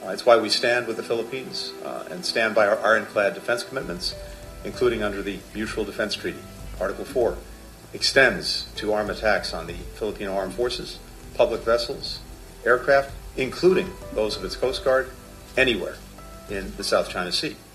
It's why we stand with the Philippines and stand by our Ironclad defense commitments, including under the Mutual Defense Treaty. Article 4 extends to arm attacks on the Filipino Armed Forces, public vessels, aircraft, including those of its Coast Guard, anywhere in the South China Sea.